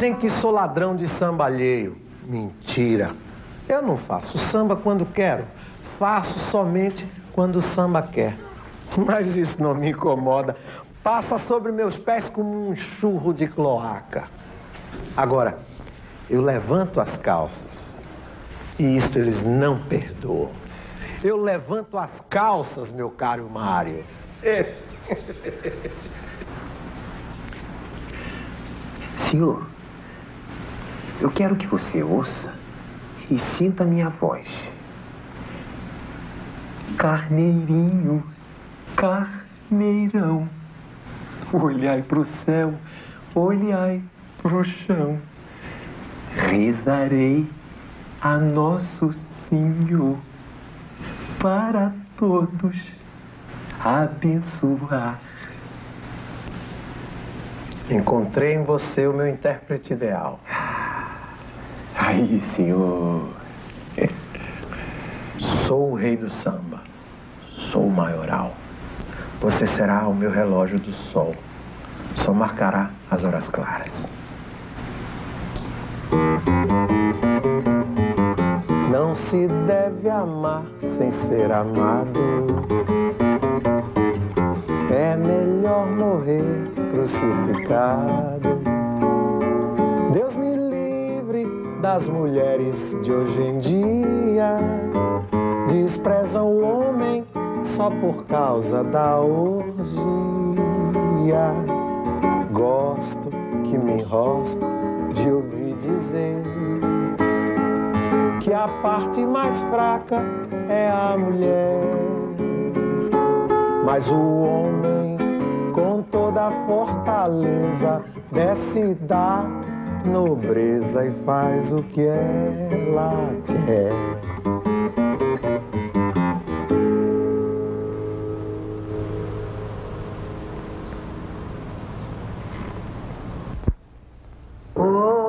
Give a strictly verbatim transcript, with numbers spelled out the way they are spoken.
Dizem que sou ladrão de samba alheio. Mentira. Eu não faço samba quando quero. Faço somente quando o samba quer. Mas isso não me incomoda. Passa sobre meus pés como um churro de cloaca. Agora, eu levanto as calças. E isto eles não perdoam. Eu levanto as calças, meu caro Mário. Senhor, eu quero que você ouça e sinta a minha voz. Carneirinho, carneirão, olhai pro céu, olhai pro chão. Rezarei a Nosso Senhor para todos abençoar. Encontrei em você o meu intérprete ideal. Aí, senhor. Sou o rei do samba. Sou o maioral. Você será o meu relógio do sol. Só marcará as horas claras. Não se deve amar sem ser amado. É melhor morrer crucificado. Deus me livre das mulheres de hoje em dia. Desprezam o homem só por causa da orgia. Gosto que me enrosco de ouvir dizer que a parte mais fraca é a mulher. Mas o homem, com toda a fortaleza, desce da nobreza e faz o que ela quer.